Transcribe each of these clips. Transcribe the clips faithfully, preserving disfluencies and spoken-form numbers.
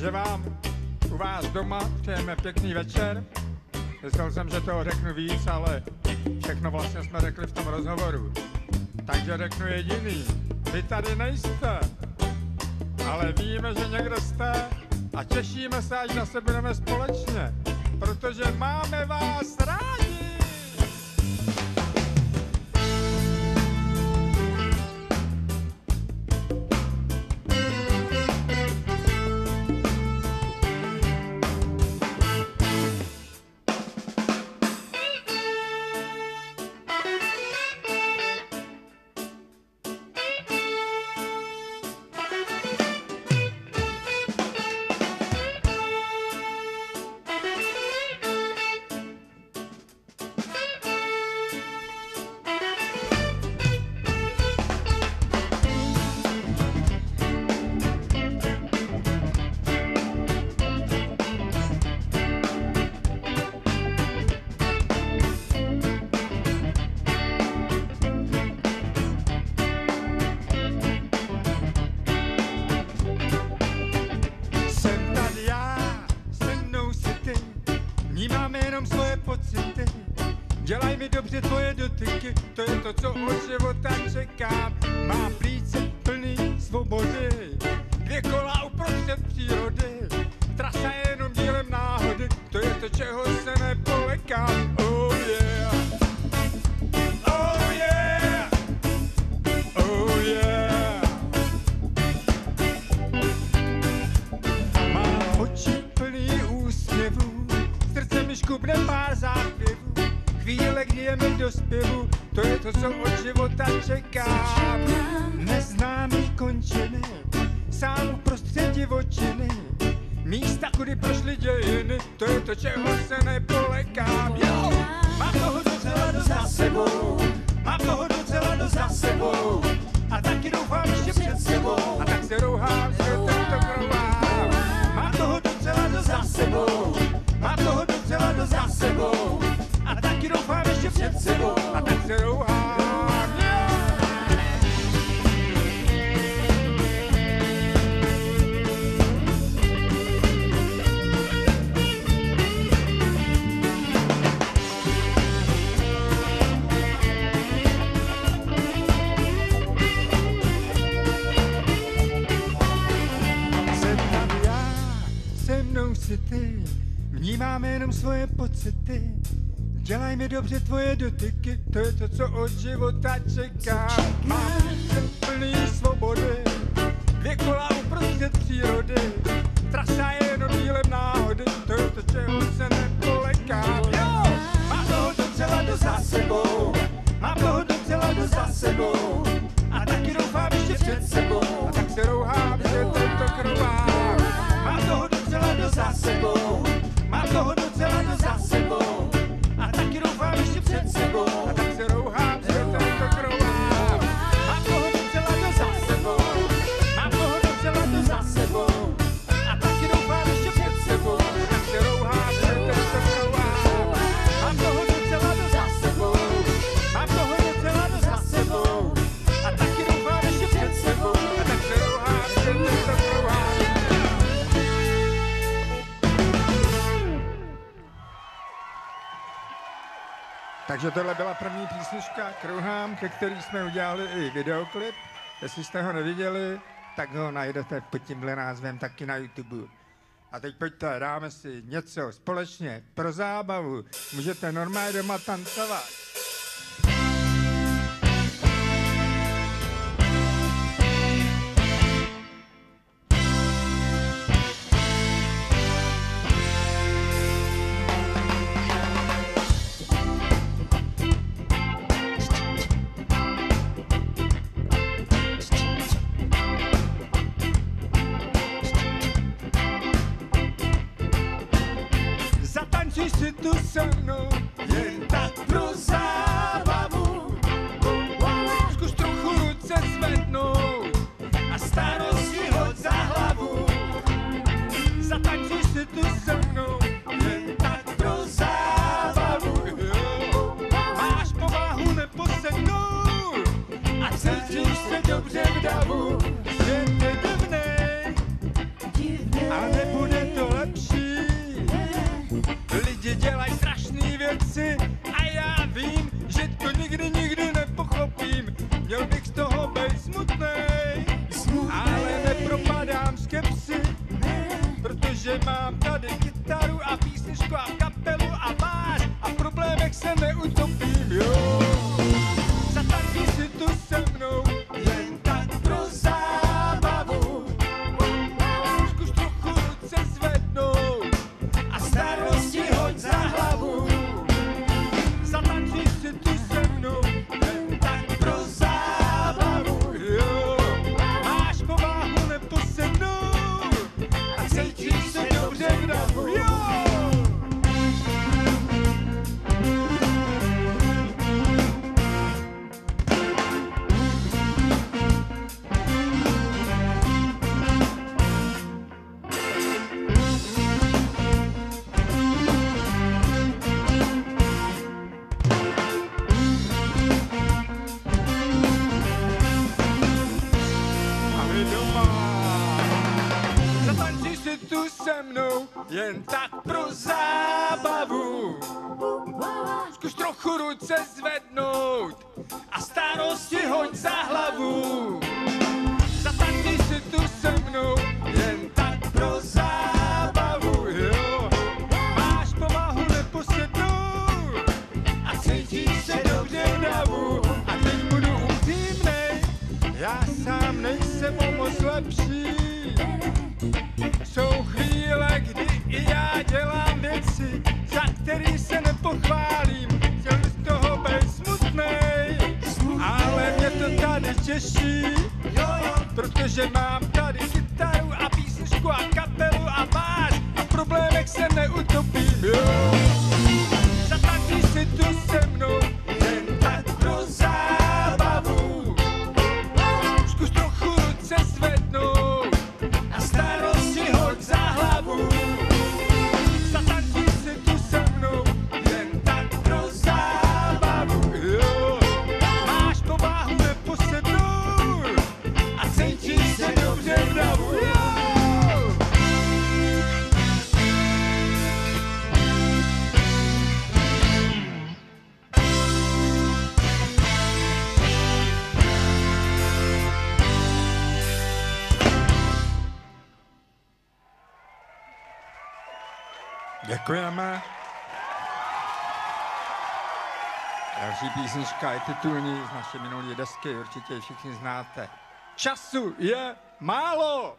že vám u vás doma přejeme pěkný večer. Myslel jsem, že toho řeknu víc, ale všechno vlastně jsme řekli v tom rozhovoru. Takže řeknu jediný. Vy tady nejste, ale víme, že někde jste a těšíme se, až zase budeme společně, protože máme vás rádi. Dělaj mi dobře tvoje dotyky, to je to, co od života čekám. Mám plíce plný svobody, dvě kola uprostřed přírody. Trasa je jenom dílem náhody, to je to, čeho se nepolekám. Oh yeah, oh yeah, oh yeah. Mám oči plný úsměvů, srdce mi škubne pár zápěvů. Chvíle, kdy je mi do zpěvu, to je to, co od života čekám. Neznámý končiny, sám uprostřed divočiny, místa, kudy prošly dějiny, to je to, čeho se nepolekám. Jo! Mám toho docela dost za sebou, mám toho docela dost za sebou, a taky doufám ještě před sebou, a tak se rouhám, že tento krovám. Mám toho docela dost za sebou, mám toho docela dost za sebou, a taky doufám ještě před sebou, a tak se rouhám, yeah! Jsem tam já, se mnou si ty, vnímáme jenom svoje pocity. Dělaj mi dobře tvoje dotyky, to je to, co od života čekám. Mám plný svobody, dvě kola uprostřed přírody. Trasa je jenom dílem náhody, to je to, čeho se nepolekám. Jo! Mám toho docela dost za sebou, mám toho docela dost za sebou, a taky doufám ještě před sebou, a tak se rouhám, že tento krovám. Mám toho docela dost za sebou, mám toho docela dost za sebou, a taky doufám ještě před sebou, a tak se rouhám, že tento krovám. Mám toho docela dost za sebou, mám toho docela dost za sebou, a taky doufám ještě před sebou, a tak se rouhám, že tento krovám. Mám toho docela dost za sebou, mám toho docela dost za sebou, a taky doufám ještě před sebou, a tak se rouhám, že tento krovám. Takže tohle byla první písnička Krouhám, ke který jsme udělali i videoklip. Jestli jste ho neviděli, tak ho najdete pod tímhle názvem taky na YouTube. A teď pojďte, dáme si něco společně pro zábavu. Můžete normálně doma tancovat. Zatančíš si tu se mnou, jen tak pro zábavu. Zkus trochu ruce zvednout a starosti hoď za hlavu. Zatančíš si tu se mnou, jen tak pro zábavu. Máš povahu neposednout a cítíš se dobře v davu. Svět je divnej, ale nebuď písničku a kapelu a váš a v problémech se neutopím, jo. Zatančí si tu se mnou, jen tak pro zábavu. Zkus trochu ruce zvednout a starosti hoď za hlavu. Zatančí si tu se mnou, jen tak pro zábavu, jo. Máš pováhu neposednout a cítíš se dobře v davu, jo. Tu se mnou, jen tak pro zábavu. Zkus trochu ruce zvednout a starosti hoď za hlavu. Zatančí si tu se mnou, jen tak pro zábavu, jo. Máš povahu neposednout a cítíš se dobře v davu. A teď budu upřímnej, já sám nejsem o moc lepší. Jsou chvíle, kdy i já dělám věci, za který se nepochválím, chtěl bych z toho být smutnej, ale mě to tady těší, protože mám tady kytaru a písničku a kapelu a váš a v problémech se neutopím, jo. Zatančí si tu se mnou, jen tak pro zábavu. Zkus trochu ruce zvednout a starosti hoď za hlavu. Zatančí si tu se mnou, jen tak pro zábavu, jo. Máš pováhu neposednout a cítíš se dobře v davu, jo. Děkujeme. Další písnička je titulní z naší minulé desky, určitě ji všichni znáte. Času je málo!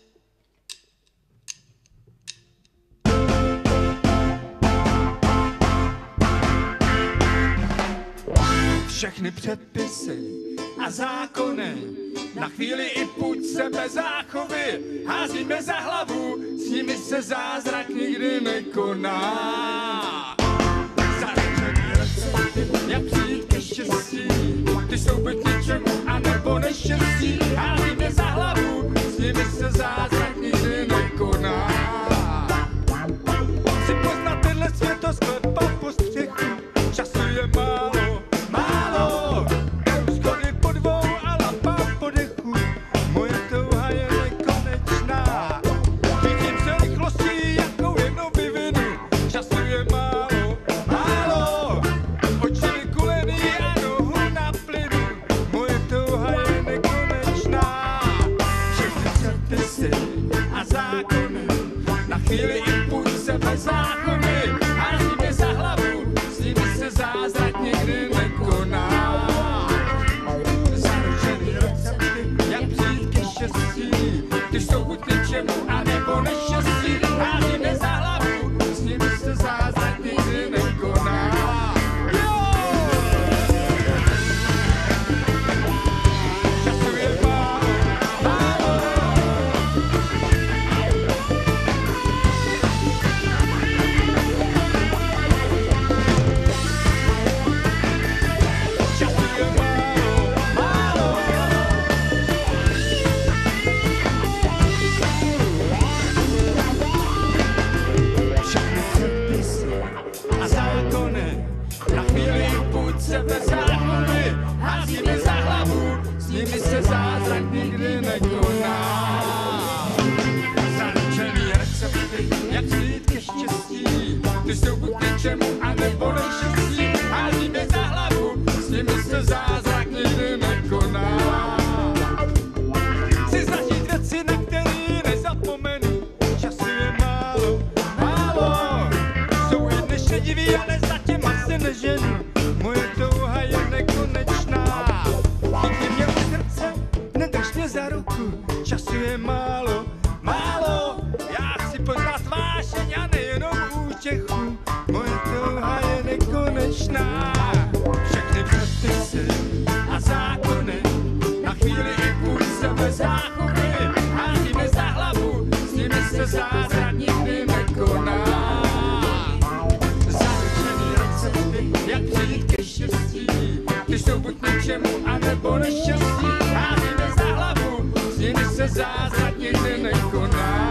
Všechny předpisy a zákony na chvíli i půjď se bez záchovy házíme za hlavu, s nimi se zázrak nikdy nekoná. Zaručený recepty, jak přijít ke štěstí, ty jsou buď něčemu, anebo neštěstí, házíme za hlavu, s nimi se zázrak nikdy nekoná. Chci poznat tenhle světosklep a po střechu, času je málo, málo. Schody po dvou a lampa po dechu, moje touha je nekonečná. Cítím se rychlostí, jakou jednou vyvinu, času je málo, málo. Oči vykulený a nohu na plynu, moje touha je nekonečná. Všechny předpisy a zákony, na chvíli i půjď se bez záchody, házíme za hlavu, s nimi se zázrak nikdy nekoná. Zaručený recepty, jak přijít ke štěstí, ty jsou buď něčemu, anebo neštěstí, házíme za hlavu, s nimi se zázrak nikdy nekoná. Času je málo, málo. Času je málo, málo. Všechny předpisy a zákony, na chvíli půjď se bez záchody, házíme za hlavu, s nimi se zázrak nikdy nekoná. Zaručený recepty, jak přijít ke štěstí, ty jsou buď něčemu, anebo neštěstí, házíme za hlavu, s nimi se zázrak nikdy nekoná. Chci zažít věci, na který nezapomenu, času je málo, málo. času je málo, málo. Já chci poznat vášeň a nejenom útěchu, moje touha je nekonečná. Všechny předpisy a zákony na chvíli i půl sebe záchovy házíme za hlavu, s nimi se zázrak nikdy nekoná. Zaručený recepty, jak přijít ke štěstí, ty jsou buď něčemu, anebo neštěstí. Házíme za hlavu, s nimi se zázrak nikdy nekoná.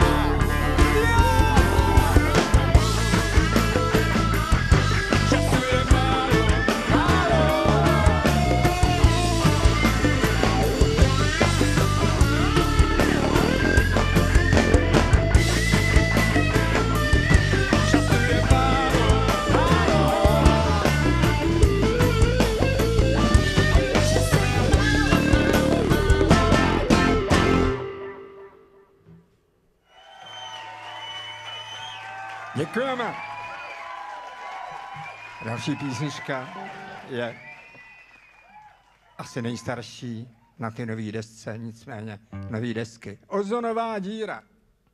Děkujeme. Další písnička je asi nejstarší na ty nový desce, nicméně nový desky. Ozonová díra.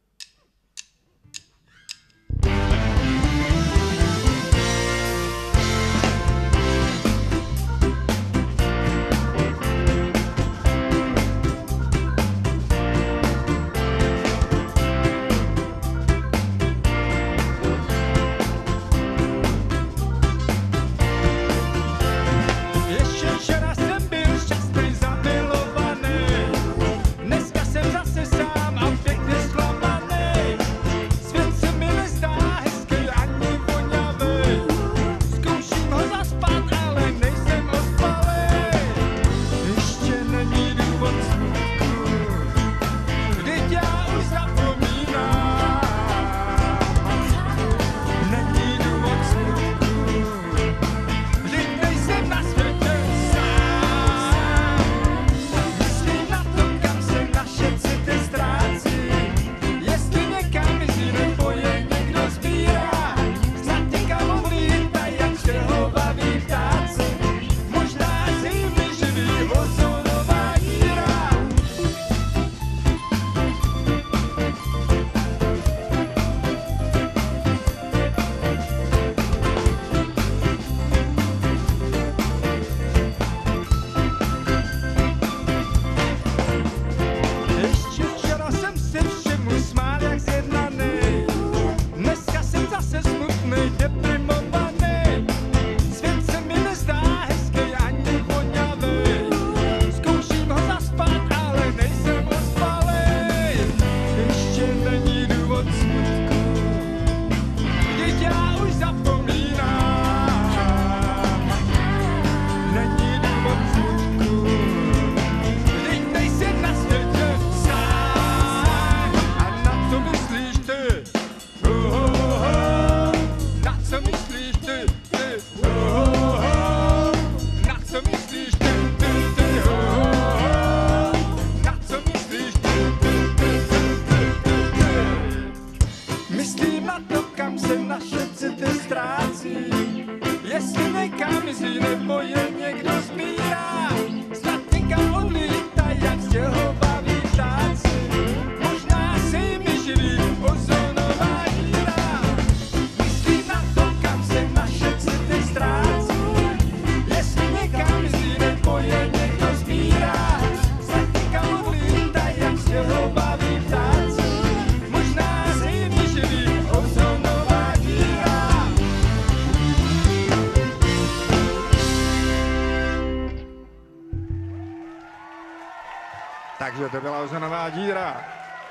Takže to byla ozonová díra.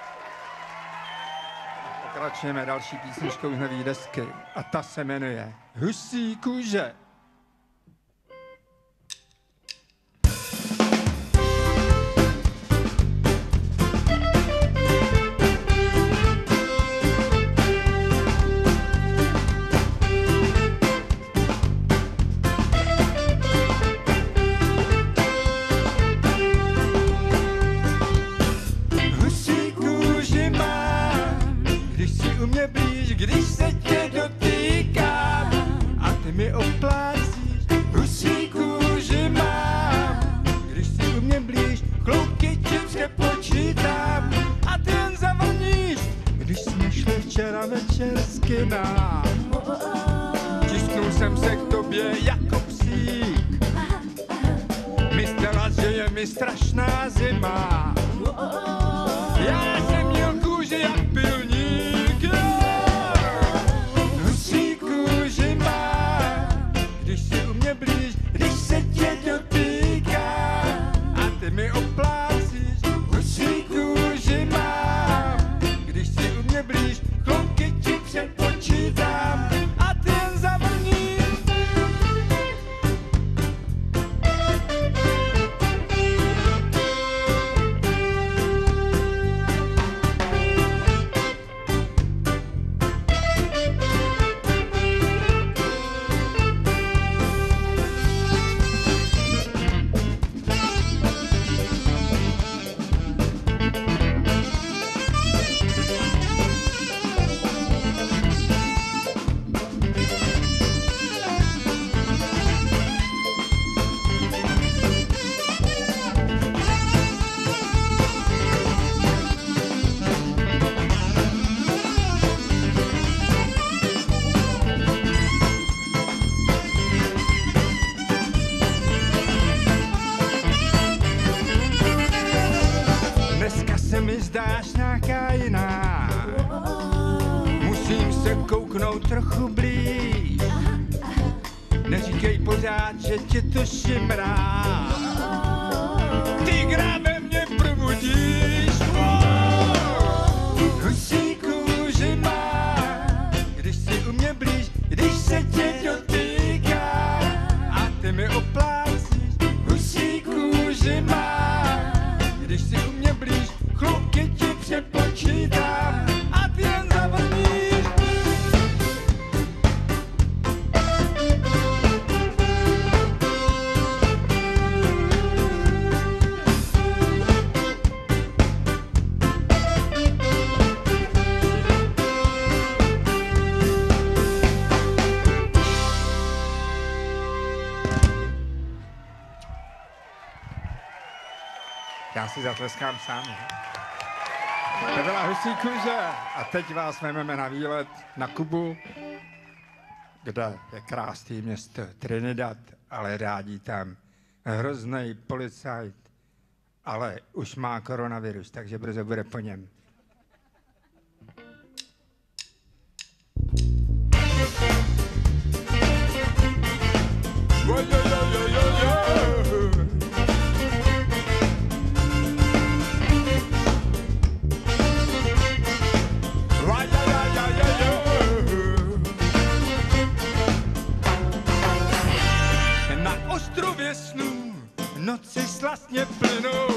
Pokračujeme další písničkou z nový desky a ta se jmenuje Husí kůže. Když se tě dotýkám a ty mi oplá se mi zdáš nějaká jiná. Musím se kouknout trochu blíž. Neříkej pořád, že tě to šimrá. Ty grábe mě probudíš. Husí kůži má, když si u mě blíž, když se tě dotýká a ty mi oplácíš. Husí kůži má, když si u mě blíž, chlupky ti přepočítám a ty jen zavlníš. Já si zatleskám sám. To byla Husí kůže a teď vás vezmeme na výlet na Kubu, kde je krásné město Trinidad, ale rádí tam hrozný policajt, ale už má koronavirus, takže brzo bude po něm. Noci slastně plynou,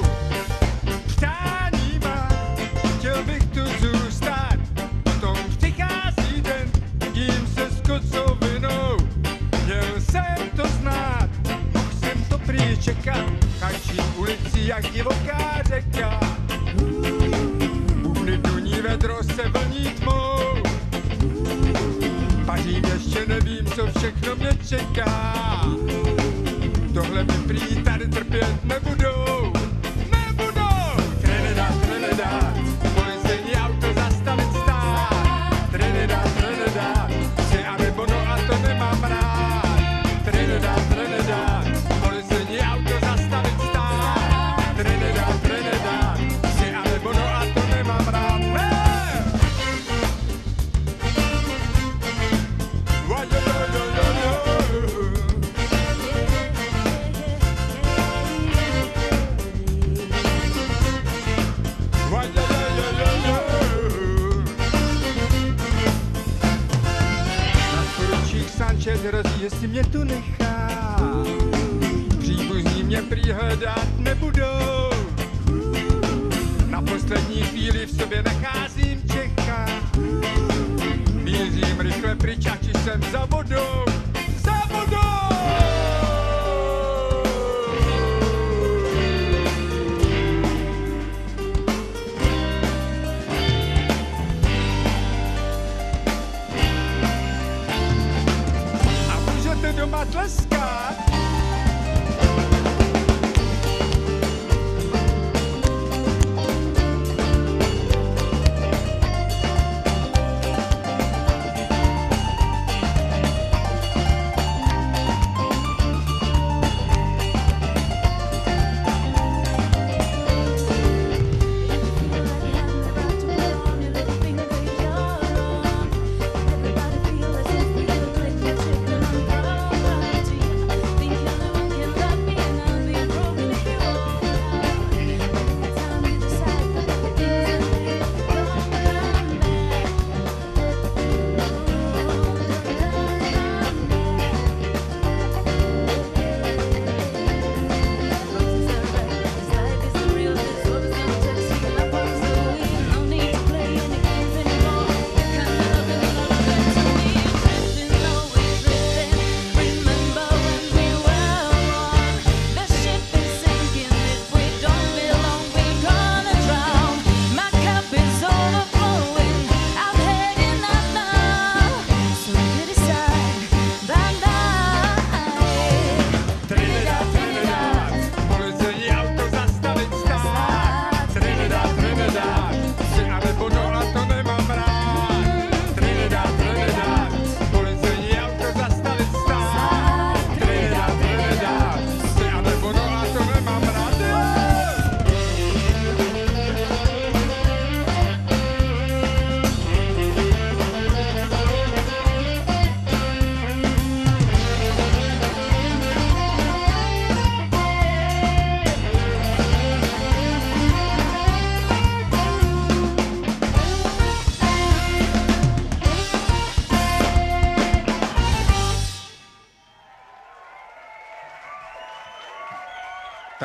přání má, chtěl bych tu zůstat. Potom přichází den, tím se s kocovinou. Měl jsem to znát, mohl jsem to prý čekat, kačí ulici jak divoká řeka. Bubny duní, vedro se vlní tmou, pařím ještě nevím, co všechno mě čeká. Tohle mi prý tady trpět nebudou, nebudou. Trinidad, Trinidad, policejní auto zastavit stát. Trinidad, Trinidad, si a nebo no a to nemám rád. Trinidad, Trinidad, policejní auto zastavit stát. Trinidad, Trinidad, si a nebo no a to nemám rád. Ne! Sanchez hrozí, jestli mě tu nechá. Příbuzní mě prý hledat nebudou. Na poslední chvíli v sobě nacházím Čecha. Mířím rychle pryč, či jsem za vodou. Za vodou! Doma tleskat.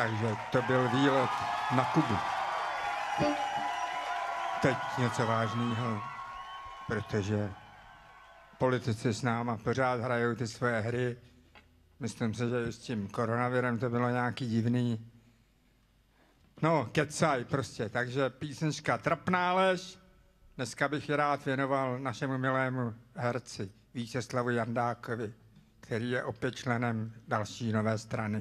Takže to byl výlet na Kubu. Teď něco vážného, protože politici s náma pořád hrajou ty svoje hry. Myslím si, že s tím koronavirem to bylo nějaký divný. No, kecaj prostě, takže písnička Trapná lež. Dneska bych ji rád věnoval našemu milému herci Vítězslavu Jandákovi, který je opět členem další nové strany.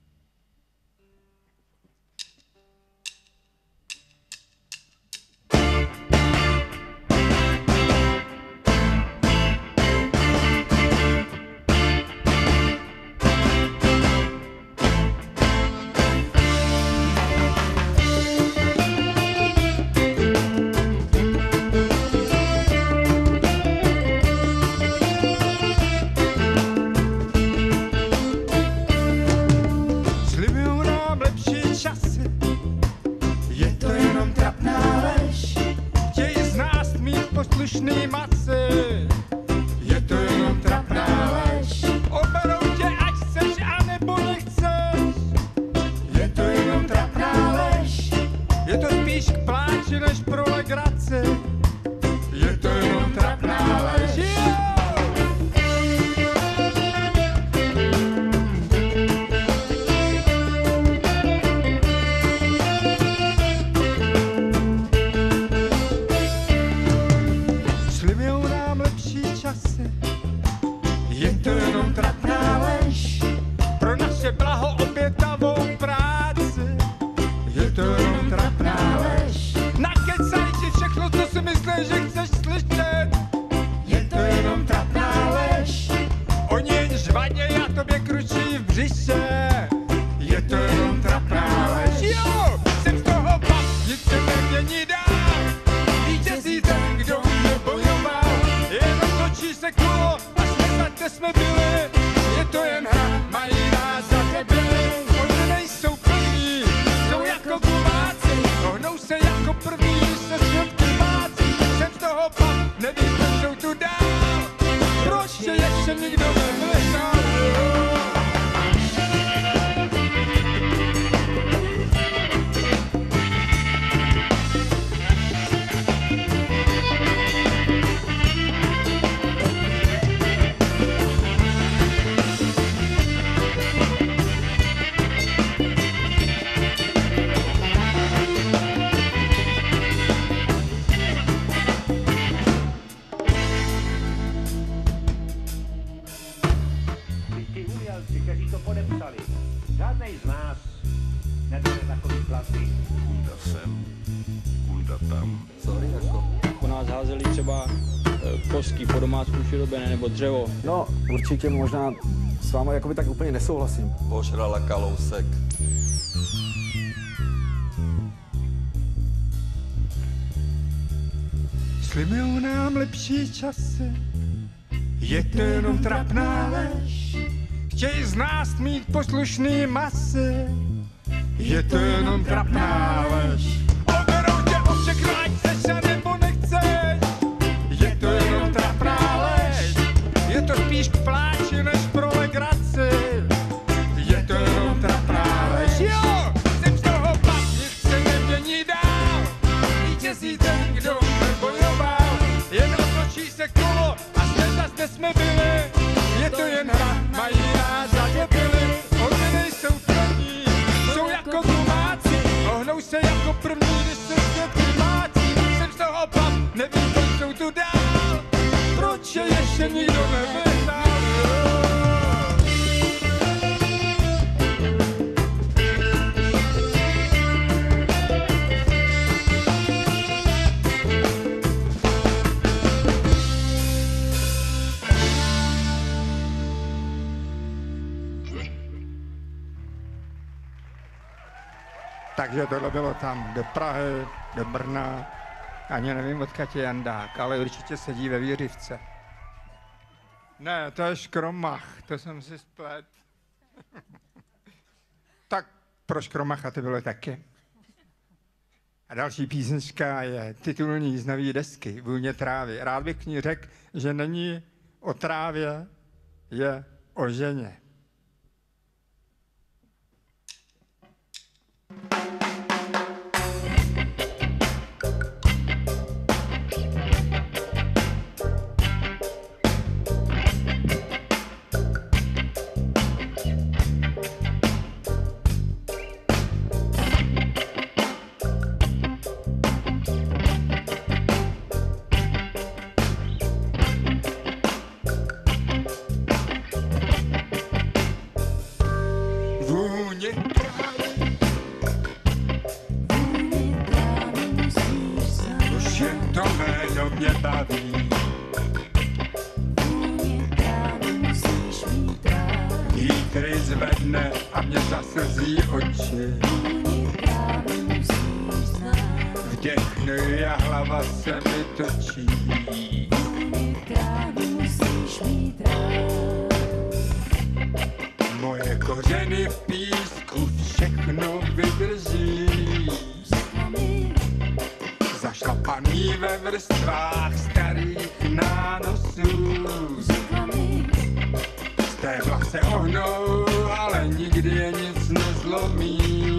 Slušný maci, je to jenom trapná lež. Oberou tě, ať chceš, anebo nechceš. Je to jenom trapná lež. Je to spíš k pláči, než pro legraci. Je to jenom trapná lež. Je to jenom trapná lež pro naše blaho obětavou práci. Je to jenom trapná lež. Nakecaj ti všechno, co si myslíš, že chceš slyšet. Je to jenom trapná lež. Oni jen žvaděj a tobě kručí v břiše. Je to jenom trapná lež. Jo, jsem z toho pak, nic se nemění dál. Vítězí ten, kdo nebojoval, jenom točí se kolo. Kde jsme byli, je to jen hra, mají nás za debily. Oni nejsou plní, jsou jako gumáci, ohnou se jako první, když se svět krvácí. Jsem z toho pak, nevím, proč jsou tu dál, proč je ještě nikdo nevyhrál. Kteří to podepsali. Žádnej z nás nedane takový platy. Kunda sem, kunda tam. Sorry, jako. Po nás házeli třeba e, kostky po domácku širobené nebo dřevo. No, určitě možná s vámi jakoby tak úplně nesouhlasím. Požrala Kalousek. Slibujou nám lepší časy, je to jenom trapná lež. Chtějí z nás mít poslušný masy, je to jenom trapná lež. Oberou tě o všechno, ať chceš a nebo nechceš, je to jenom trapná lež. Je to spíš k pláči, než pro legraci, je to jenom trapná lež. Jo, jsem z toho pak, nic se nemění dál, vítězí ten, kdo nebojoval, jen otočí se kolo a jsme zas, kde jsme byli. Je to jen hra, mají nás za debily. Oni nejsou první, jsou jako gumáci, ohnou se jako první, když se svět krvácí. Jsem z toho pap, nevím, proč jsou tu dál, proč je ještě nikdo nevyhrál. Takže tohle bylo tam do Prahy, do Brna, ani nevím, odkud je Jandák, ale určitě sedí ve Vířivce. Ne, to je Škromach, to jsem si splet. Tak pro Škromacha to bylo taky. A další písnička je titulní z nový desky Vůně trávy. Rád bych k ní řekl, že není o trávě, je o ženě. to jméno mě baví. Vítr zvedne a mě zaslzí oči. Vděchnu a hlava se mi točí. Moje kořeny v písku všechno vydrží. Zašlapaný ve vrstvách starých nánosů. Stébla se ohnou, ale nikdy je nic nezlomí.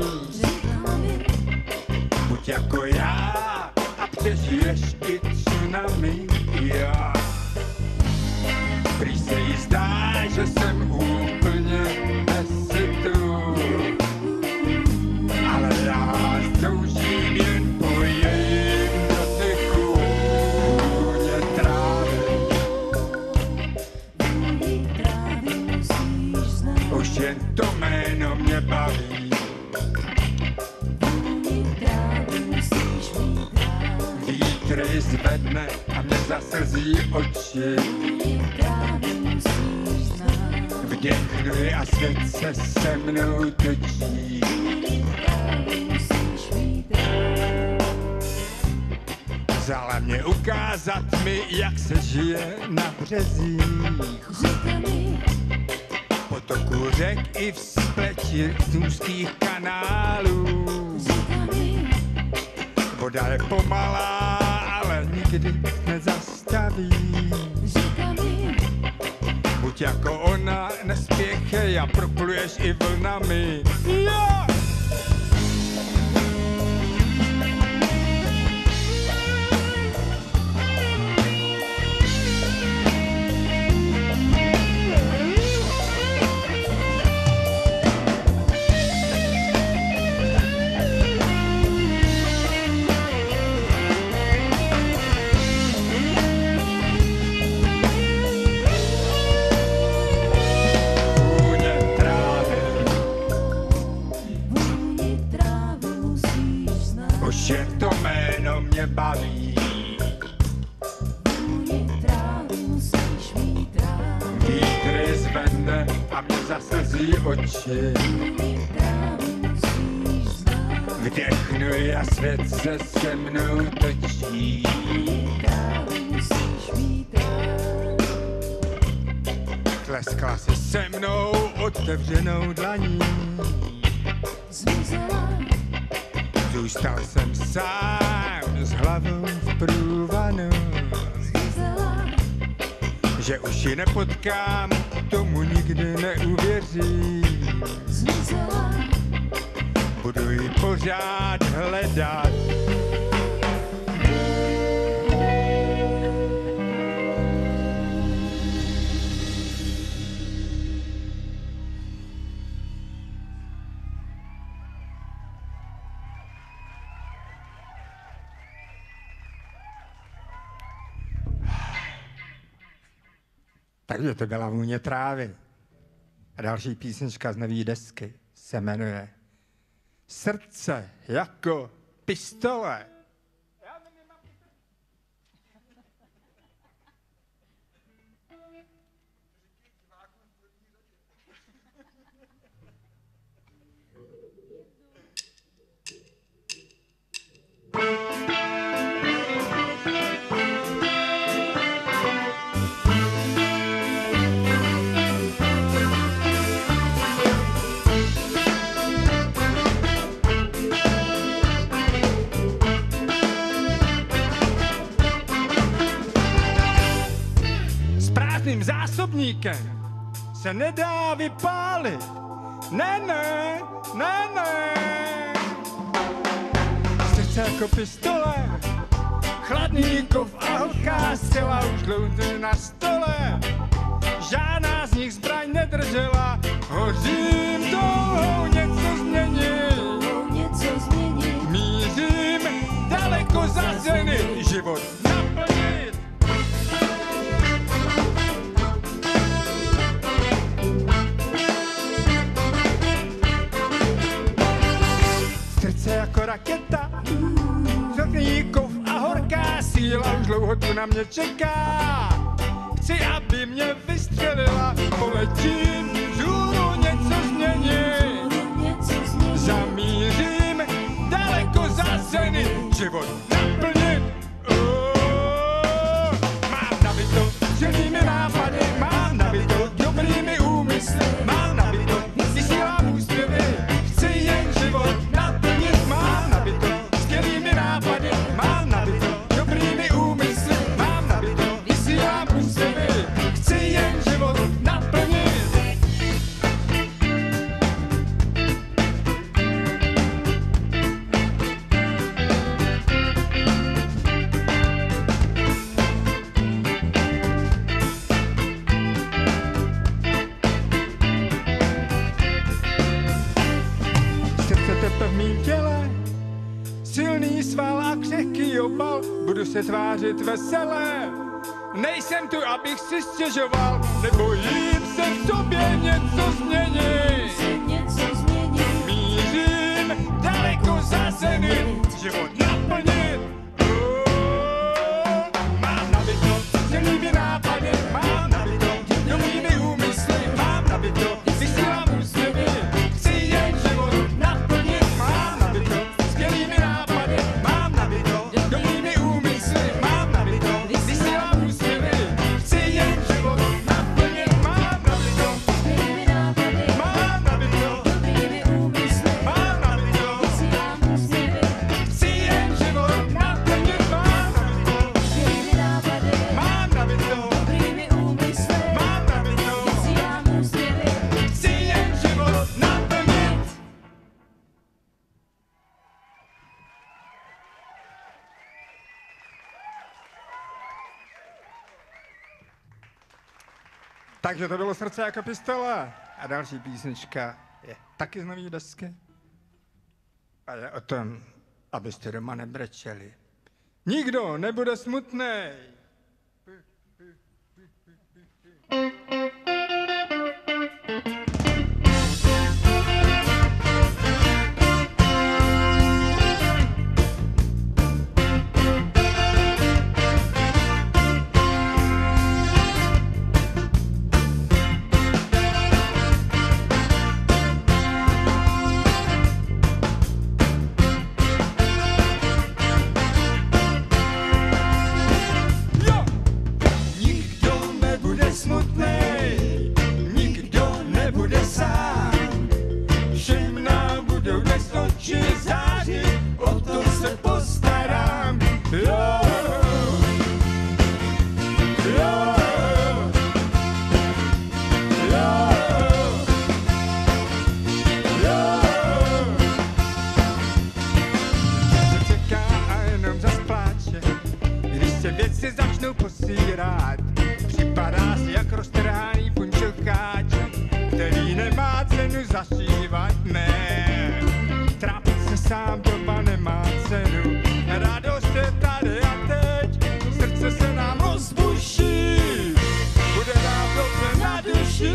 Buď jako já a přežiješ i tsunami. Já. Prý se jí zdá, že jsem úplně bez citu. Ale já toužím jen po jejím dotyku. Vůně trávy. Už jen to jméno mě baví. Vítr zvedne a mě zaslzí oči. Vděchnu a svět se se mnou točí. Vzala mě ukázat mi, jak se žije na březích. Potoku řek i v spleti úzkých kanálů. Voda je pomalá, ale nikdy nezastaví. Buď jako ona, nespěchej a propluješ i vlnami. Yeah! Baví. Vítr zvedne a mě zaslzí oči. Vděchnu a svět se se mnou točí. Tleskla si se mnou otevřenou dlaní. Zůstal jsem sám s hlavou v průvanu. Že už ji nepotkám, tomu nikdy neuvěřím. Budu ji pořád hledat. Takže to byla Vůně trávy. A další písnička z nový desky se jmenuje Srdce jako pistole. Zásobníkem se nedá vypálit. Ne, ne, ne, ne. Srdce jako pistole, chladný kov a horká sila už dlouho na stole. Žádná z nich zbraň nedržela, hořím touhou něco změnit. Něco změnit. Mířím daleko za zemi, život naplnit. Srdce jako raketa, zrný kov a horká síla. zbudila, už dlouho tu na mě čeká. Chci, aby mě vystřelila, poletím vzhůru něco změnit. Zamířím daleko za ceny, život naplnit. Oh, mám nabito silnými nápady, mám nabito dobrými úmysly, mám nabito vysílám úsměvy, chci jen život naplnit. Mám nabito skvělými nápady, mám nabito dobrými úmysly, mám nabito vysílám úsměvy, chci jen život naplnit. Srdce tepe v mým těle, silný sval a křehký obal, budu se tvářit veselé. Nejsem tu, abych si stěžoval, nebojím se v sobě něco změnit. Mířím daleko za zemi, život naplnit. Oh, mám nabito silnými nápady, mám nabito dobrými úmysly, mám nabito vysílám úsměvy, chci jen život naplnit. Mám nabito skvělými nápady, mám nabito dobrými úmysly, mám nabito vysílám úsměvy, chci jen život naplnit. Mám nabito skvělými nápady, mám nabito dobrými úmysly, mám nabito vysílám úsměvy, chci jen život naplnit. Mám nabito skvělými nápady, mám nabito dobrými úmysly, mám nabito vysílám úsměvy, chci jen život naplnit. Takže to bylo Srdce jako pistole. A další písnička je taky z nový desky. A je o tom, abyste doma nebrečeli. Nikdo nebude smutnej. Jo! Nikdo nebude smutnej, nikdo nebude sám. Všem nám budou dnes oči zářit, o to se postarám. Jo! Jo! Jo! Jo! Se čeká a jenom zas pláče, když se věci začnou posírat. Připadá si jak roztrhaný punčokáč, který nemá cenu zašívat, ne. Trápit se sám doba nemá cenu, radost je tady a teď, srdce se nám rozbuší, bude nám dobře na duši.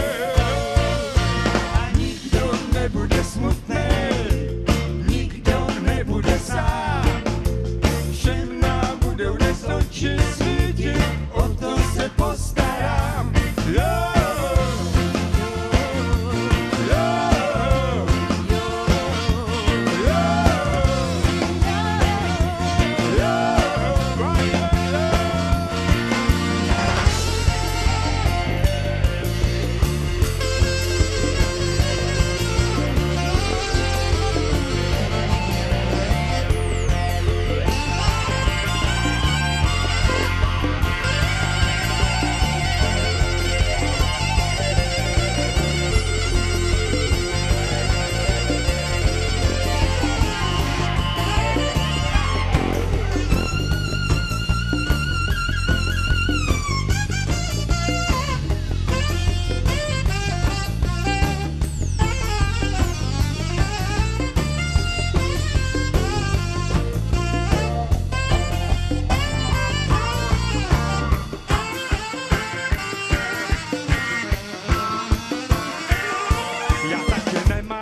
A nikdo nebude smutnej, nikdo nebude sám. Všem nám budou dnes oči svítit, o to se postarám. Jo! Jo! Jo!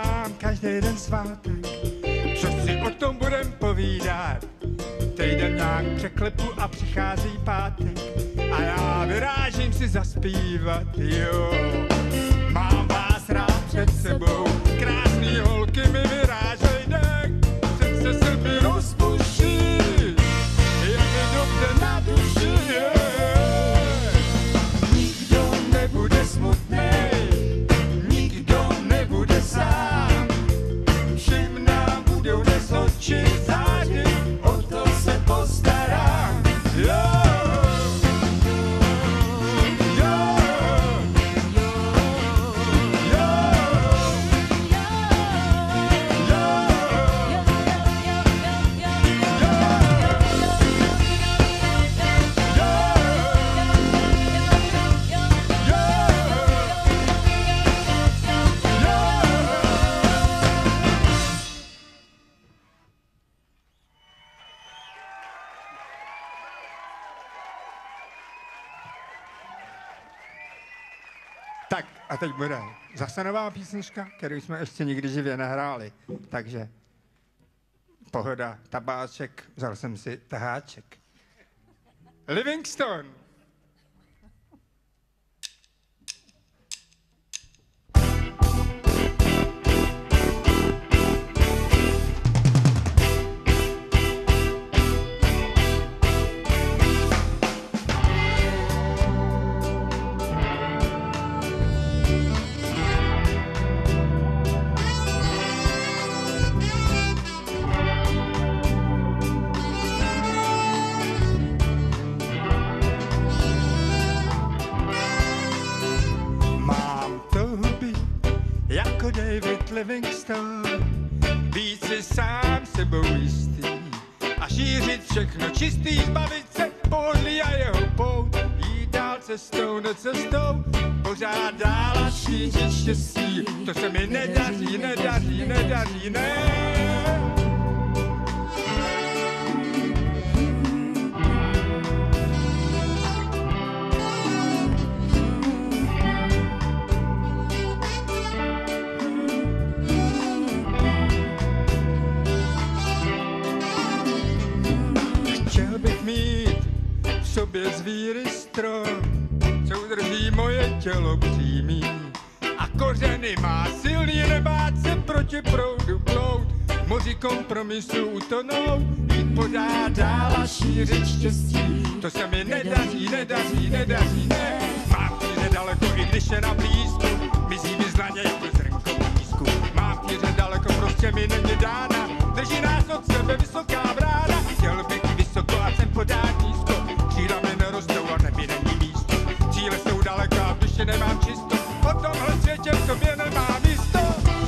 svátek, co si o tom budem povídat. Týden Spánk překlepu a přichází pátek a já vyrážím si zaspívat, jo. Mám vás rád před sebou, krásný holky mi vyrážej dech, přece se mi rozpuší, je mi dobře na duši, je. Nikdo nebude smutnej, nikdo nebude sám, všem nám budou dnes oči zády, o to se postarám, jo. Tak a teď bude zase nová písnička, kterou jsme ještě nikdy živě nehráli. Takže pohoda, tabáček, vzal jsem si taháček. Livingston. Livingston, být si sám sebou jistý a šířit všechno čistý, zbavit se pohodlí a jeho pout, jít dál cestou, ne cestou, pořád dál a šířit štěstí, to se mi nedaří, nedaří, nedaří, ne. Sobě zvíry strom, co udrží moje tělo přímý a kořeny má silný, nebát se proti proudu plout, v moři kompromisu utonout, jít pořád dál a šířit štěstí, to se mi nedaří, nedaří, nedaří, ne. Mám tíře daleko, i když je na blízku, mizí mi zlaně jako zrnko písku, mám tíře daleko, prostě mi není dána, drží nás od sebe vysoká brána, chtěl bych vysoko a jsem pořád nízko, křídla mi nerostou a nebi není místo. Cíle jsou daleko a v duši nemám čisto. O tomhle světě v sobě nemám místo.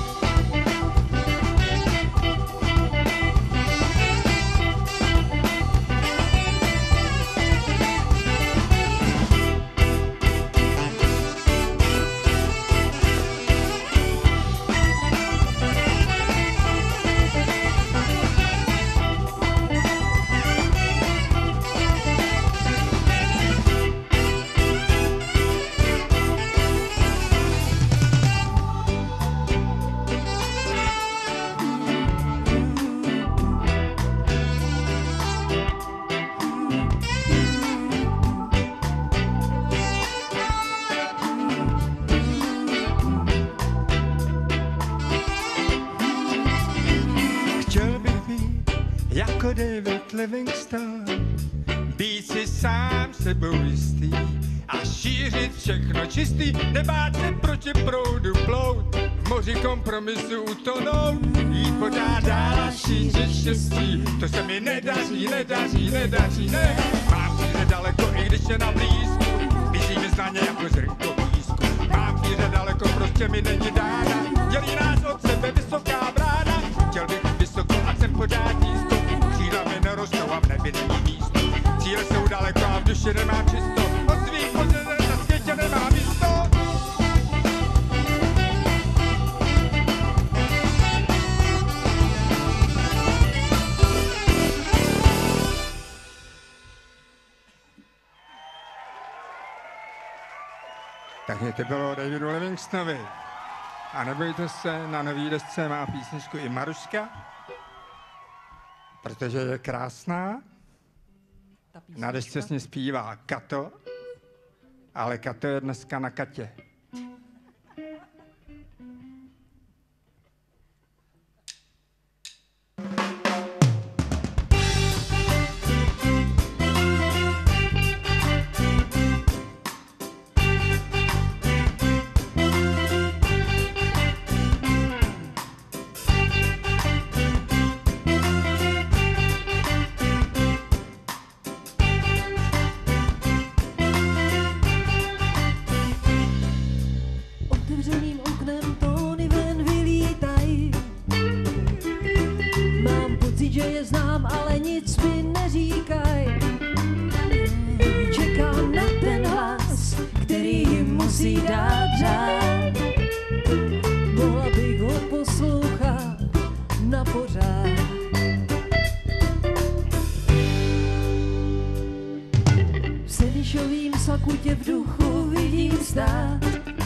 David Livingston, být si sám sebou jistý a šířit všechno čistý, nebát se proti proudu plout, v moři kompromisu utonout, jít pořád dál a šířit štěstí, to se mi nedaří, nedaří, nedaří, ne. Mám tíře daleko, i když je na blízku, mizí mi zlaně jako zrnko písku, mám tíře daleko, prostě mi není dána, dělí nás od sebe vysoká brána, chtěl bych vysoko a jsem pořád nízko, křídla mi nerostou a v nebi není místo, cíle jsou daleko a v duši nemám čisto, od svých kořenů na světě nemám místo. Takže to bylo Davidu Livingstonovi. A nebojte se, na nový desce má písničku i Maruška, protože je krásná ta písnička. Na desce se zpívá Kato, ale Kato je dneska na Katě. Otevřeným oknem tóny ven vylítaj. Mám pocit, že je znám, ale nic mi neříkaj. Čekám na ten hlas, který jim musí dát řád. Mohla bych ho poslouchat na pořád. V Senišovým saku tě v duchu vidím stát.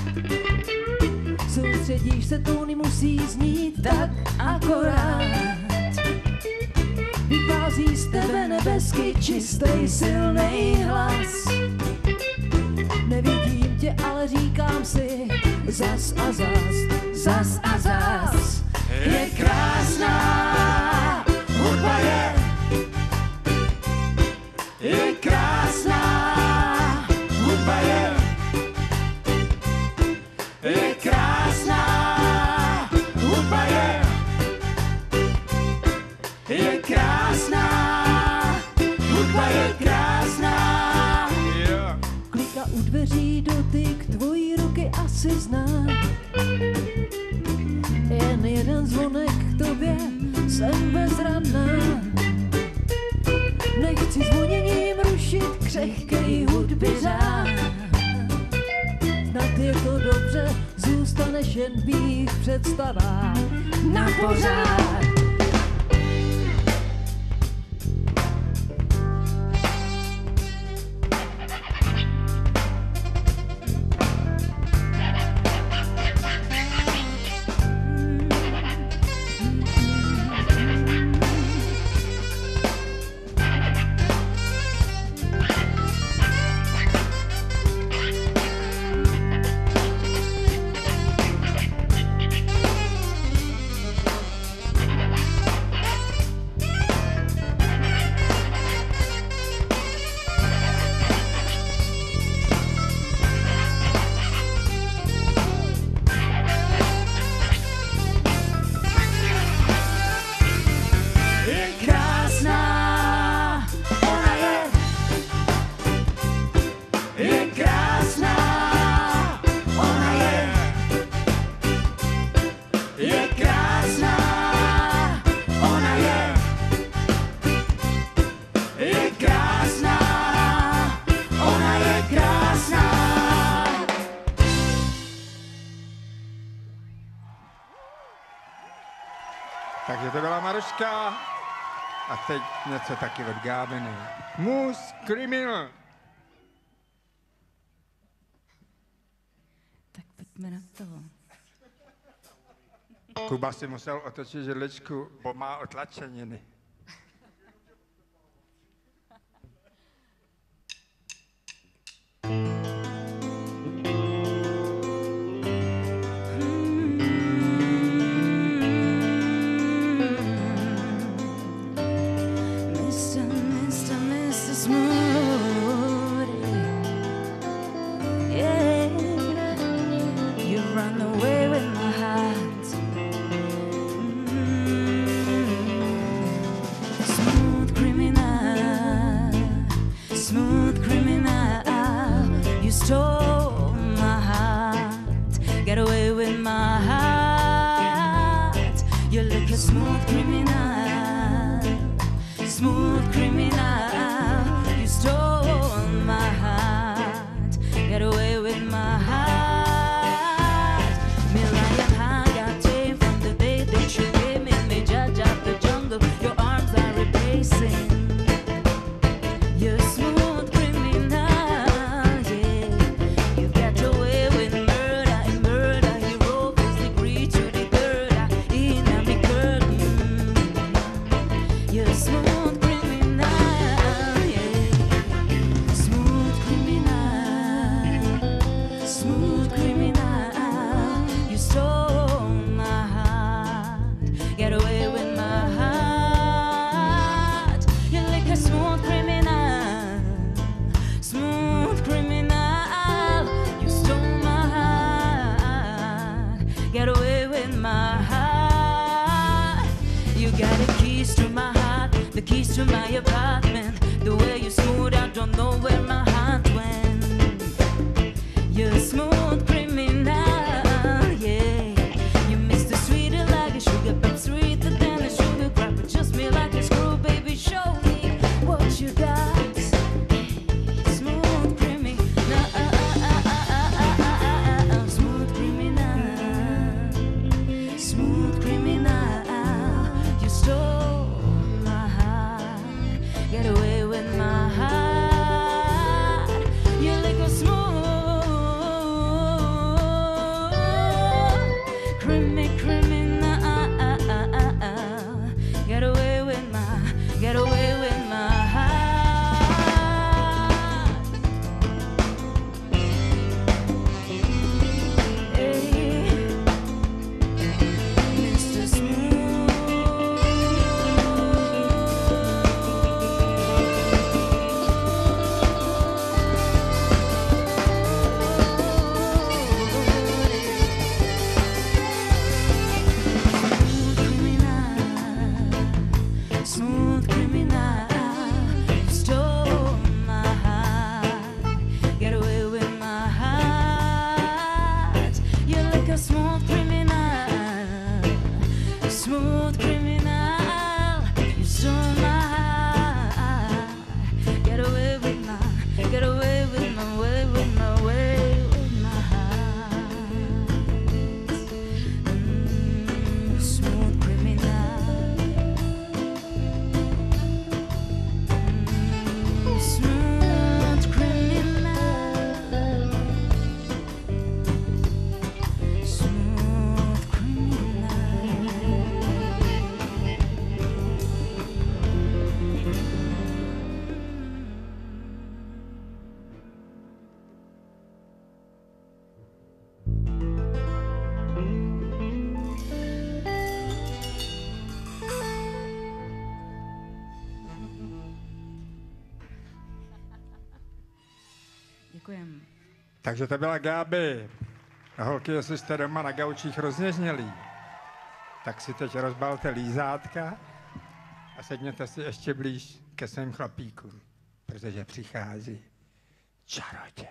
Soustředíš se, tóny musí znít tak akorát. Vychází z tebe nebesky čistý silný hlas. Nevidím tě, ale říkám si zas a zas, zas a zas. Je krásná, hudba je, je krásná, hudba je, je krásná, hudba je, je krásná, hudba je krásná. Klika u dveří, dotyk tvojí ruky asi zná. Jen jeden zvonek k tobě, jsem bezradná. Nechci zvoněním rušit křehkej hudby řád. Snad je to dobře, zůstaneš jen v mých představách na pořád. Takže to byla Maruška a teď něco taky od Gábeny. Mus Criminal. Tak pojďme na to. Kuba si musel otočit židličku, bo má otlačeniny. Smooth criminal. you got. Smooth criminal, smooth criminal, smooth criminal. You stole my heart, get away with my heart. You little smooth criminal, criminal. Get away with my, get away with my heart. Hey, Mister Smooth. Smooth criminal, you stole my heart. Get away with my heart. You're like a smooth criminal, smooth criminal. You stole my heart. Get away with my, get away with my way, with my way, with my heart. Mm, smooth criminal. Smooth criminal, smooth Děkujem. Takže to byla Gáby. A holky, jestli jste doma na gaučích rozněžnělí, tak si teď rozbalte lízátka a sedněte si ještě blíž ke svým chlapíkům, protože přichází čaroděj.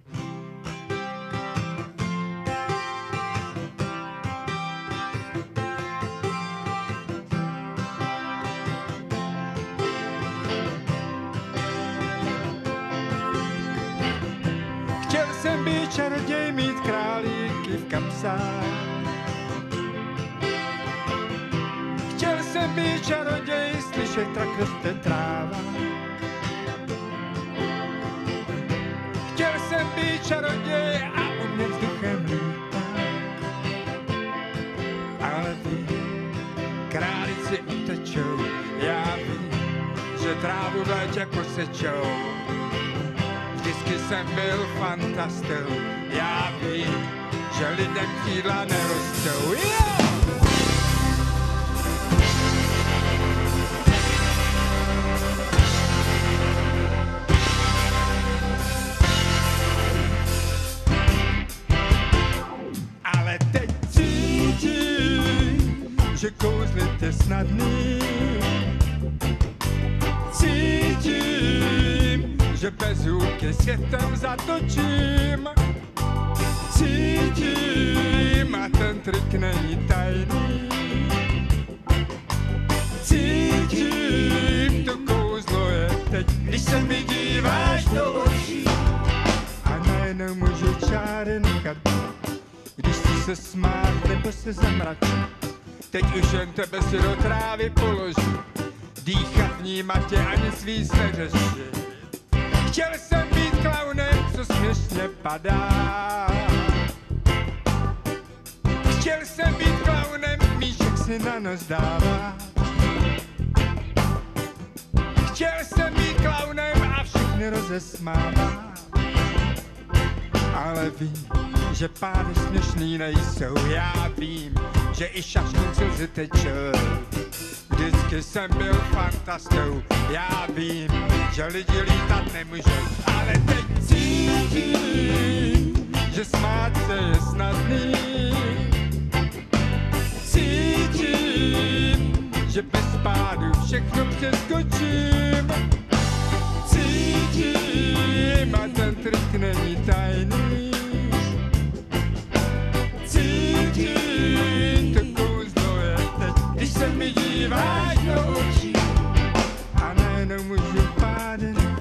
Chtěl jsem být čaroděj, mít králíky v kapsách. Chtěl jsem být čaroděj, slyšet trak roste tráva. Chtěl jsem být čaroděj a umět vzduchem lítat. Ale vy, králíci utečou, já vím, že trávu v létě posečou. Vždycky jsem byl fantastou, já vím, že lidem křídla nerostou. Yeah! Ale teď cítím, že kouzlit je snadný. Cítím, že bez hůlky světem zatočím. Cítím a ten trik není tajný. Cítím, to kouzlo je teď, když se mi díváš do očí. A najednou můžu čáry nechat, když si se smát nebo se zamračit. Teď už jen tebe si do trávy položím, dýchat vnímat tě a nic víc neřešit. Chtěl jsem být klaunem, co směšně padá. Chtěl jsem být klaunem, míšek si na nos dává. Chtěl jsem být klaunem a všechny rozesmává. Ale vím, že pády směšný nejsou. Já vím, že i šaškům slzy tečou. Vždycky jsem byl fantastou. Já vím, že lidi lítat nemůžou. Ale teď cítím, že smát se je snadný. Cítím, že bez pádu všechno přeskočím. Cítím a ten trik není tajný. Cítím, to kouzlo je teď, když se mi díváš do očí. A najednou můžu pát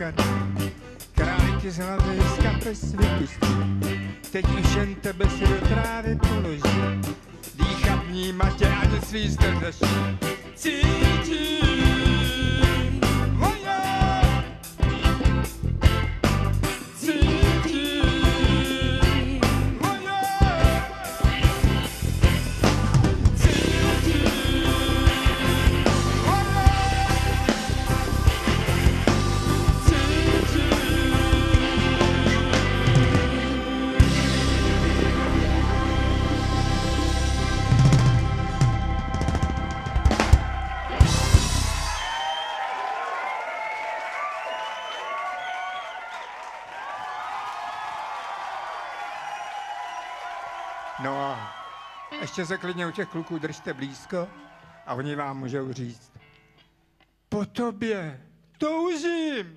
karty. Králíky z hlavy z kapes vypustí. Teď už jen tebe si do trávy položí. Dýchat vnímat tě ani svízdat zaší. Cítím moje. Cítím moje. Cítím moje. No a ještě se klidně u těch kluků držte blízko a oni vám můžou říct: po tobě toužím.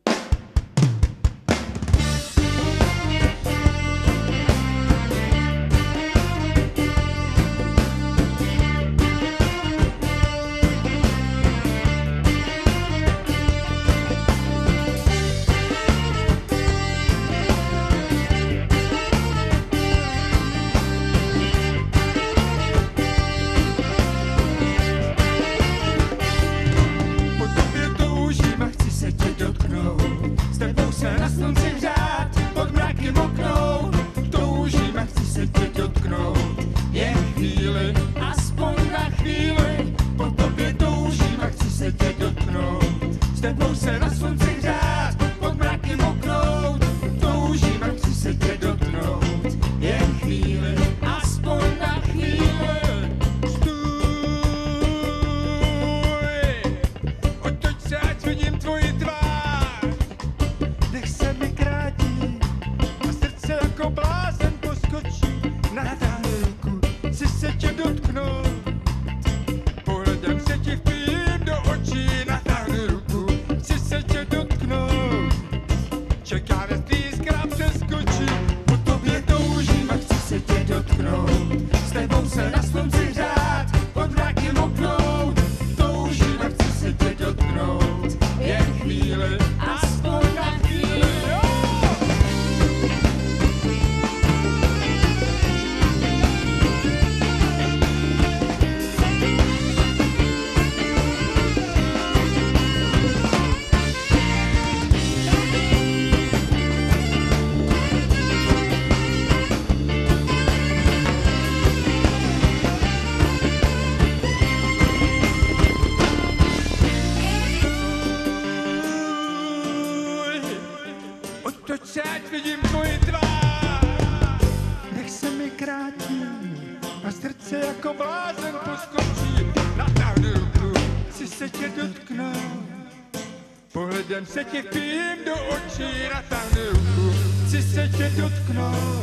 Pohledem se ti vpijím do očí, natáhnu ruku, chci se tě dotknout.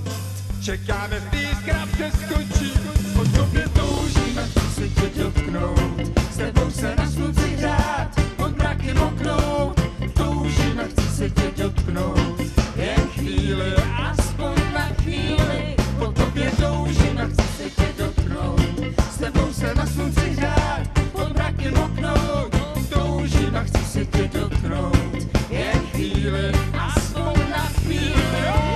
Čekáme v té zkrátce skončí, po tobě toužím a chci se tě dotknout. S tebou se na slunci hrát, pod mraky moknout. Toužím a chci se tě dotknout. Jen chvíli, aspoň na chvíli, po tobě toužím a chci se tě dotknout. S tebou se na slunci hrát, pod mraky moknout. Toužím a chci se tě dotknout. Jen chvíli, aspoň na chvíli.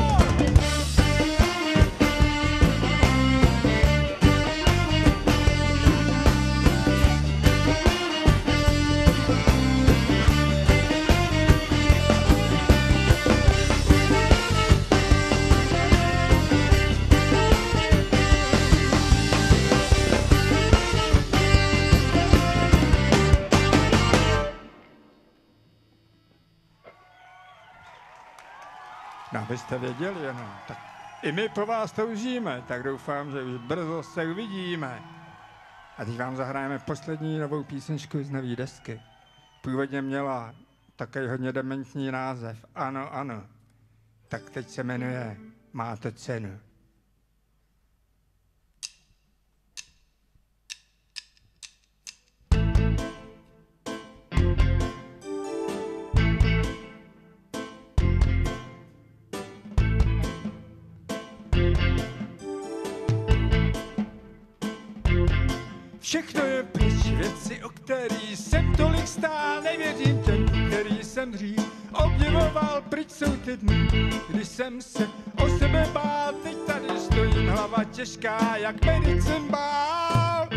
No, abyste věděli jenom, tak i my po vás toužíme, tak doufám, že už brzo se uvidíme. A teď vám zahrajeme poslední novou písničku z nový desky. Původně měla takový hodně dementní název, Ano, ano. Tak teď se jmenuje Má to cenu. Všechno je pryč, věci, o který jsem tolik stál, nevěřím těm, který jsem dřív obdivoval, pryč jsou ty dny, kdy jsem se o sebe bál, teď tady stojím, hlava těžká, jak medicinbál.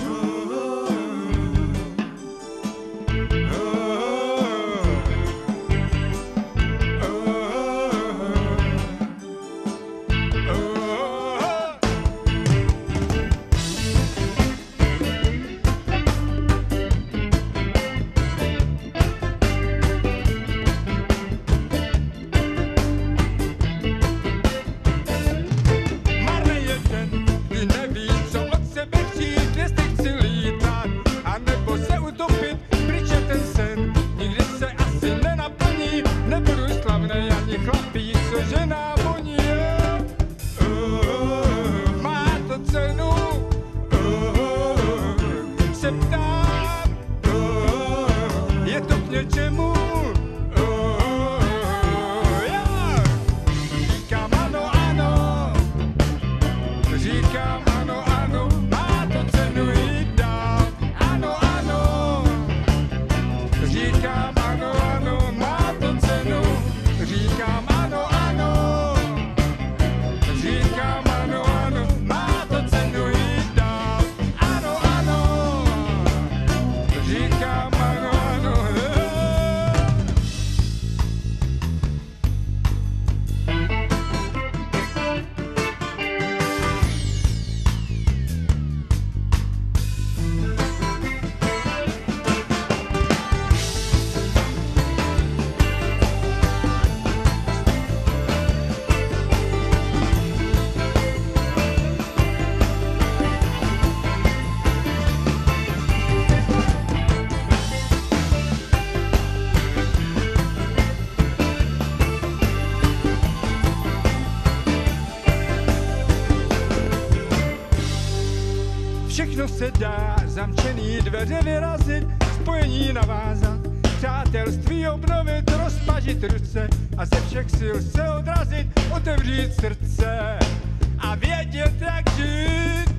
Všechno se dá, zamčený dveře vyrazit, spojení navázat, přátelství obnovit, rozpažit ruce a ze všech sil se odrazit, otevřít srdce a vědět, jak žít.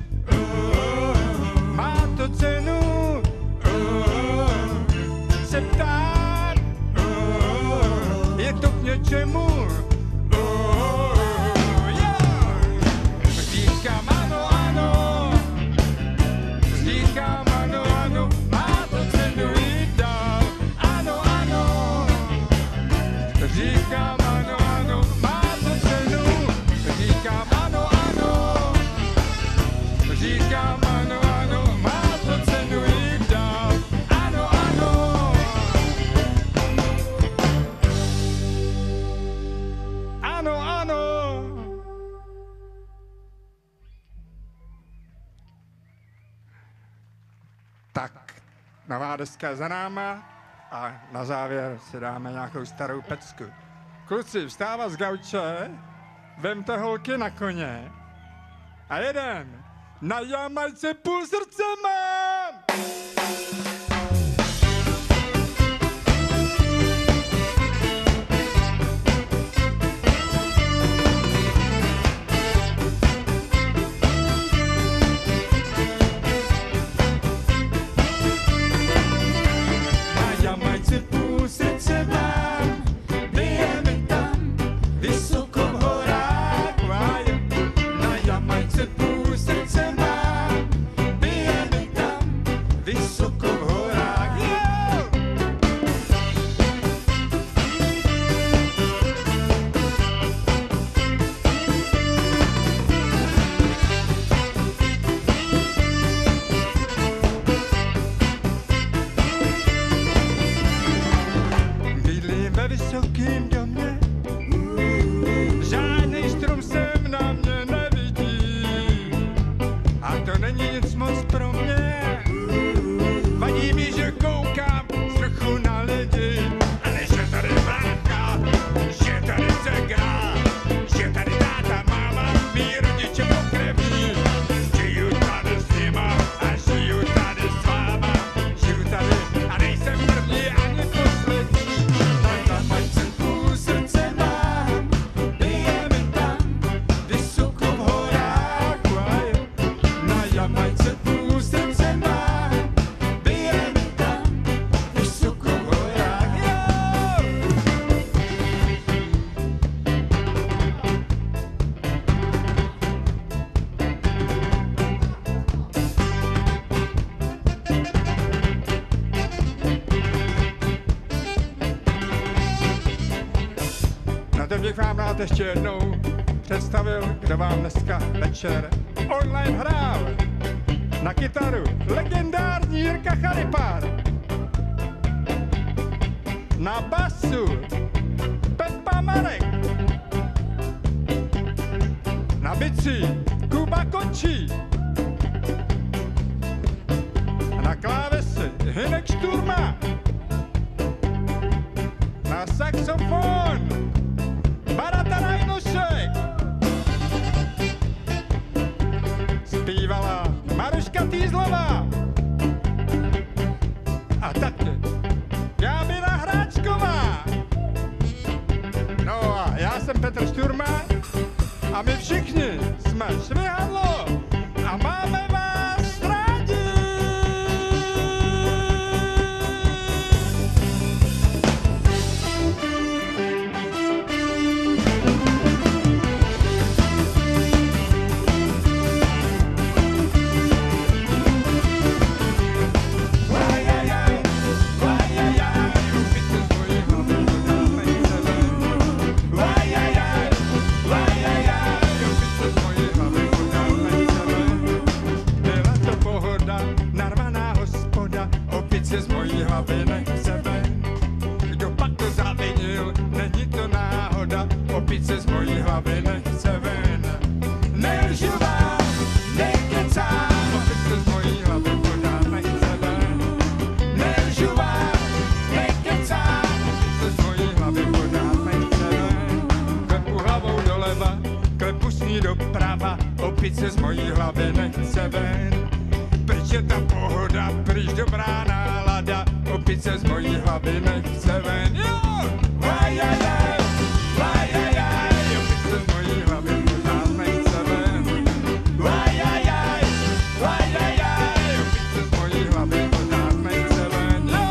Uh, má to cenu uh, se ptát, uh, je to k něčemu. Uh, yeah. Říkám ano, ano. Říkám ano, ano, má to cenu jít dál. Ano, ano. Říkám ano, ano, má to cenu. Říkám ano, ano. Říkám ano, ano, má to cenu jít dál. Ano, ano. Ano, ano. Tak, nová deska je za náma a na závěr si dáme nějakou starou pecku. Kluci, vstáva z gauče, vemte holky na koně a jeden na Jamajce půl srdce mám! Půl srdce mám, bijeme tam, vysoko v horách, na Jamajce půl srdce mám, bijeme tam, vysoko v horách, yeah! Ve vysokým domě, žádnej strom sem na mě nevidí, a to není nic moc pro mě. Vadí mi, že koukám z trochu na lidi, a než je tady brácha, že tady dcera, že tady táta, máma, mý rodiče pokrevní. Žiju tady s nima a žiju tady s váma, žiju tady a nejsem první ani poslední. Jamajce půl srdce teď bych vám rád ještě jednou představil, kdo vám dneska večer online hrál. Na kytaru legendární Jirka Charipár. Na basu Pepa Marek. Na bicí Kuba Končí. Na klávesi Hinek Šturma. Na saxofon Barata Rajnošek. Zpívala Maruška Týzlová. A taky Gábina Hráčková. No a já jsem Petr Šturma a my všichni jsme Švihadlo a máme vás rádi. Z mojí hlavy nechce ven. Kdo pak to zavinil, není to náhoda, opice z mojí hlavy nechce ven. Nelžu vám, nekecám, opice z mojí hlavy pořád nechce ven. Nelžu vám, nekecám, opice z mojí hlavy pořád nechce ven. Klepu hlavou doleva, klepu s ní doprava, opice z mojí hlavy nechce ven. Pryč je ta pohoda, pryč dobrá nálada, opice z mojí hlavy nechce ven. Jo! Vajajaj, vajajaj, opice z mojí hlavy pořád nechce ven. Vajajaj, vajajaj, opice z mojí hlavy pořád nechce ven. Jo!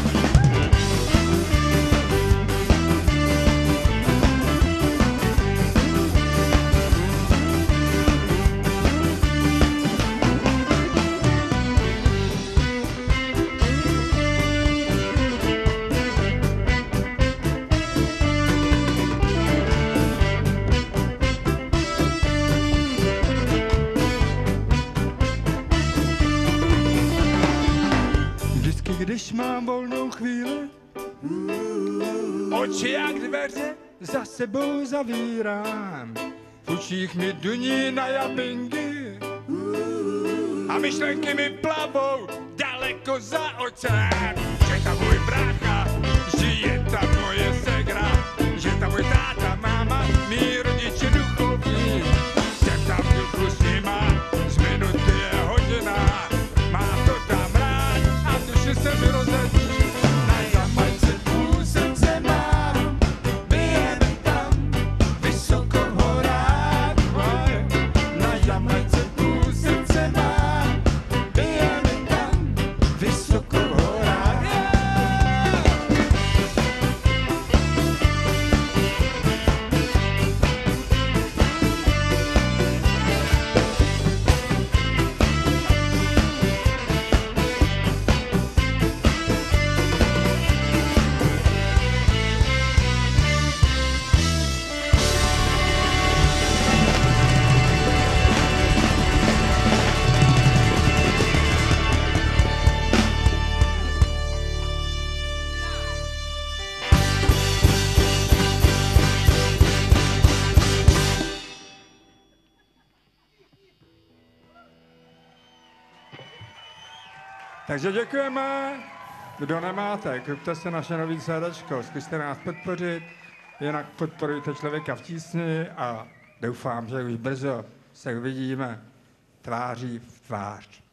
Když mám volnou chvíli, oči jak dveře za sebou zavírám. V uších mi duní na jabinky a myšlenky mi plavou daleko za oceán. Že tam můj brácha, žije tam moje segra, že tam můj táta, máma, mý rodiče duchovní. Jsem tam v duchu s nima, z minuty je hodina, mám to tam rád a duše se mi rozletí. Na Jamajce půl srdce mám, bijeme tam vysoko v horách. Na Jamajce půl srdce mám, bijeme tam vysoko v horách. Takže děkujeme. Kdo nemáte, kupte si naše nový cédéčko, zkuste nás podpořit, jinak podporujte Člověka v tísni a doufám, že už brzo se uvidíme tváří v tvář.